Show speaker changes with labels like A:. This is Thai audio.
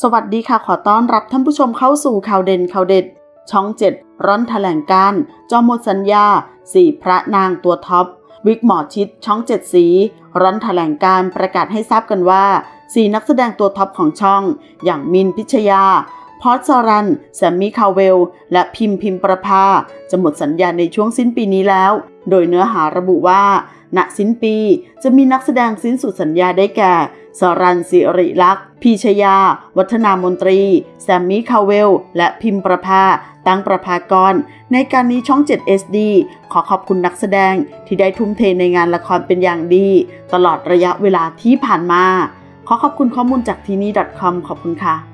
A: สวัสดีค่ะขอต้อนรับท่านผู้ชมเข้าสู่ข่าวเด่นข่าวเด็ดช่อง7ร้อนแถลงการจอมหมดสัญญา4พระนางตัวท็อปวิกหมอชิดช่อง7สีร้อนแถลงการประกาศให้ทราบกันว่า4นักแสดงตัวท็อปของช่องอย่างมินพิชยาพอร์ตซอรันแซมมี่คาเวลและพิมประภาจะหมดสัญญาในช่วงสิ้นปีนี้แล้วโดยเนื้อหาระบุว่าณสิ้นปีจะมีนักแสดงสิ้นสุดสัญญาได้แก่สรัญ ศิริลักษณ์พิชยาวัฒนามนตรีแซมมี่คาเวลและพิมประภาตั้งประภากรในการนี้ช่อง7 SD ขอขอบคุณนักแสดงที่ได้ทุ่มเทในงานละครเป็นอย่างดีตลอดระยะเวลาที่ผ่านมาขอขอบคุณข้อมูลจากที่นี่ .com ขอบคุณค่ะ